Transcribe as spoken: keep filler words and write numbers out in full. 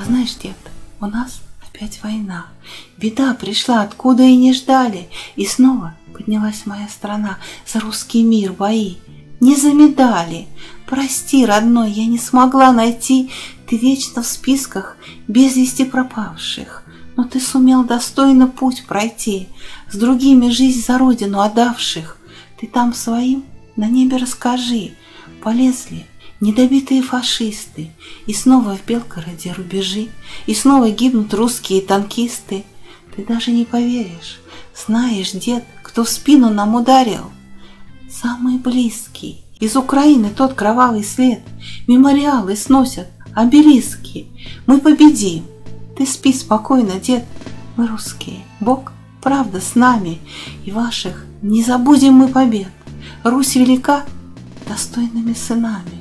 Знаешь, дед, у нас опять война. Беда пришла, откуда и не ждали. И снова поднялась моя страна. За русский мир бои. Не за медали. Прости, родной, я не смогла найти. Ты вечно в списках без вести пропавших. Но ты сумел достойно путь пройти, с другими жизнь за родину отдавших. Ты там своим на небе расскажи, полезли недобитые фашисты, и снова в Белгороде рубежи, и снова гибнут русские танкисты. Ты даже не поверишь, знаешь, дед, кто в спину нам ударил? Самый близкий. Из Украины тот кровавый след. Мемориалы сносят, обелиски. Мы победим. Ты спи спокойно, дед. Мы русские. Бог, правда, с нами. И ваших не забудем мы побед. Русь велика достойными сынами.